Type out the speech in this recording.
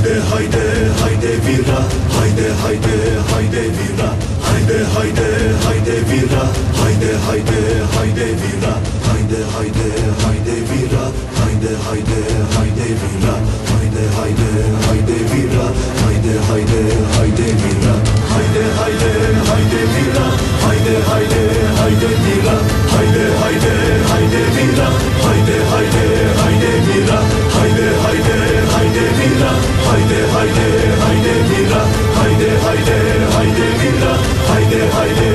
hayde hayde vira, hayde hayde hayde vira, hayde hayde hayde vira, hayde hayde hayde vira, hayde hayde hayde vira, hayde hayde hayde vira, hayde hayde hayde vira, hayde hayde hayde vira, hayde hayde hayde vira, hayde hayde hayde vira, hayde hayde hayde vira, hayde hayde hayde vira, hayde hayde hayde vira, hayde hayde hayde vira, hayde hayde hayde vira, hayde hayde